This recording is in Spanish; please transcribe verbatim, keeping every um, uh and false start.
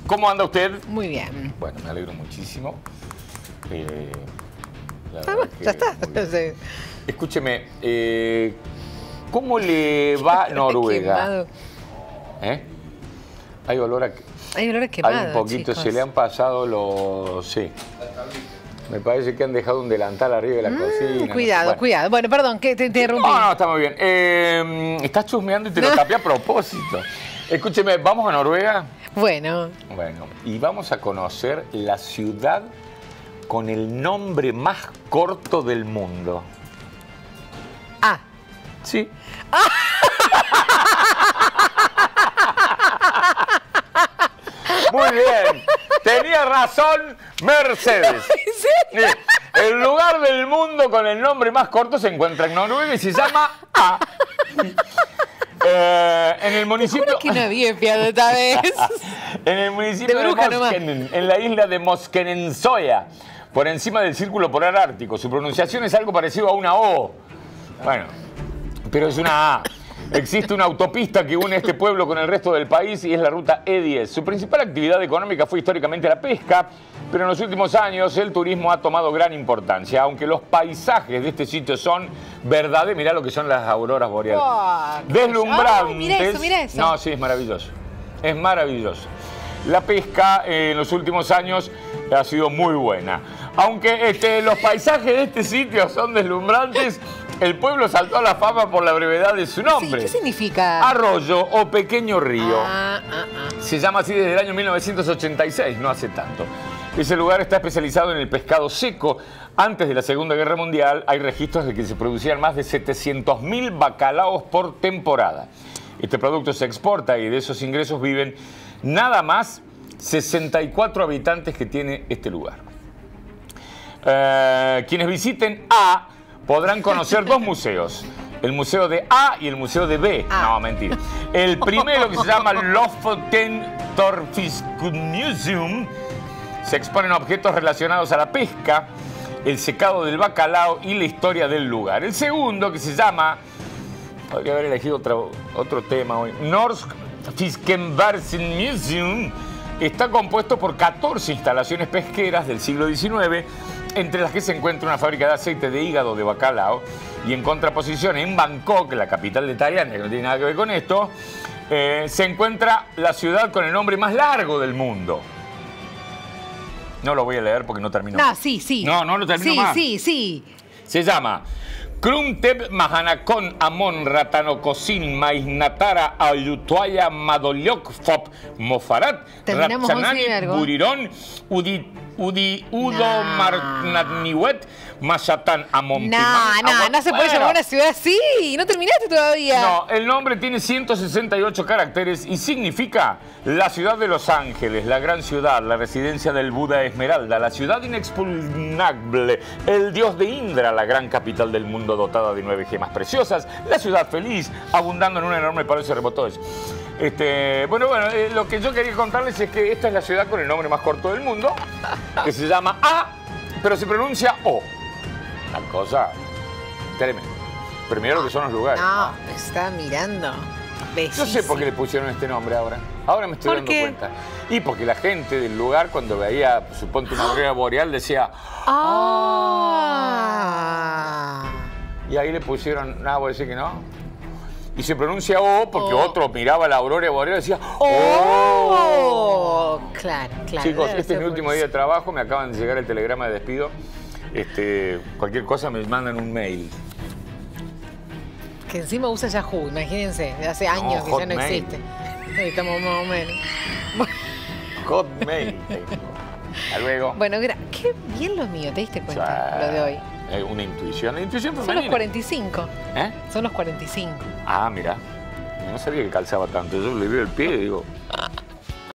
¿Cómo anda usted? Muy bien. Bueno, me alegro muchísimo. Eh, la Ah, bueno, que, ya está. Sí. Escúcheme, eh, ¿cómo le va a Noruega? Quemado. ¿Eh? Hay olor a... Hay olor a quemado, Hay un poquito, chicos. se le han pasado los... Sí. Me parece que han dejado un delantal arriba de la Mm, cocina. cuidado, Bueno. cuidado. Bueno, perdón, que te interrumpí. No, no, está muy bien. Eh, estás chusmeando y te lo No. tapé a propósito. Escúcheme, ¿vamos a Noruega? Bueno. Bueno, y vamos a conocer la ciudad con el nombre más corto del mundo. Ah. Sí. Muy bien. Tenía razón Mercedes. ¿En serio? Sí. El lugar del mundo con el nombre más corto se encuentra en Noruega y se llama A. Eh, en el municipio... Juro que no había enviado esta vez. En el municipio De de, bruja nomás. Moskenen, en la isla de Moskenensoya, por encima del Círculo Polar Ártico. Su pronunciación es algo parecido a una O. Bueno, pero es una A. Existe una autopista que une este pueblo con el resto del país y es la ruta E diez. Su principal actividad económica fue históricamente la pesca, pero en los últimos años el turismo ha tomado gran importancia, aunque los paisajes de este sitio son verdaderos. Mirá lo que son las auroras boreales. Oh, Deslumbrantes. Ay, mira eso, mira eso. No, sí, es maravilloso. Es maravilloso. La pesca eh, en los últimos años ha sido muy buena. Aunque este, los paisajes de este sitio son deslumbrantes, el pueblo saltó a la fama por la brevedad de su nombre. Sí, ¿qué significa? Arroyo o pequeño río. Ah, ah, ah. Se llama así desde el año mil novecientos ochenta y seis, no hace tanto. Ese lugar está especializado en el pescado seco. Antes de la Segunda Guerra Mundial hay registros de que se producían más de setecientos mil bacalaos por temporada. Este producto se exporta y de esos ingresos viven nada más sesenta y cuatro habitantes que tiene este lugar. Eh, quienes visiten A podrán conocer dos museos. El museo de A y el museo de B. Ah. No, mentira. El primero, que se llama Lofoten Torfiskmuseum, se exponen objetos relacionados a la pesca, el secado del bacalao y la historia del lugar. El segundo, que se llama... Podría haber elegido otro, otro tema hoy. Norsk Fiskeverksmuseum está compuesto por catorce instalaciones pesqueras del siglo diecinueve, entre las que se encuentra una fábrica de aceite de hígado de bacalao. Y en contraposición, en Bangkok, la capital de Tailandia, que no tiene nada que ver con esto, eh, se encuentra la ciudad con el nombre más largo del mundo. No lo voy a leer porque no termino. No, sí, sí. No, no lo termino sí, más. Sí, sí, Se llama Krumteb Mahanakon Amon Ratanokosin Maisnatara Ayutuaya Madolyok Fop Mofarat Terminamos once y algo. Burirón Udi Udi Udo No. Marnatniwet Masatan Amon No, no, no se puede llamar una ciudad así. No terminaste todavía. No, el nombre tiene ciento sesenta y ocho caracteres y significa la ciudad de los ángeles, la gran ciudad, la residencia del Buda Esmeralda, la ciudad inexpugnable, el dios de Indra, la gran capital del mundo dotada de nueve gemas preciosas, la ciudad feliz, abundando en un enorme palacio de repotores. Este, bueno, bueno, eh, lo que yo quería contarles es que esta es la ciudad con el nombre más corto del mundo, que se llama A, pero se pronuncia O. Una cosa tremenda. Primero lo que son los lugares. No, me está mirando. Yo sé por qué le pusieron este nombre ahora. Ahora me estoy ¿Por dando qué? cuenta. Y porque la gente del lugar, cuando veía, suponte, una aurora boreal, decía... Ah. Y ahí le pusieron... Nada, voy a decir que no. Y se pronuncia O porque Oh. otro miraba la aurora boreal y decía... Oh. Claro, claro. Chicos, debe este es ser mi último por día de eso. trabajo. Me acaban de llegar el telegrama de despido. Este, cualquier cosa me mandan un mail. Que encima usa Yahoo, imagínense. De hace años que ya no Hotmail. existe. Ahí estamos más o menos. Hotmail. Hasta luego. Bueno, gra- qué bien lo mío, ¿te diste cuenta? O sea, Lo de hoy. eh, una intuición. La intuición Son femenina. los cuarenta y cinco. ¿Eh? Son los cuarenta y cinco. Ah, mira. No sabía que calzaba tanto. Yo le veo el pie y digo...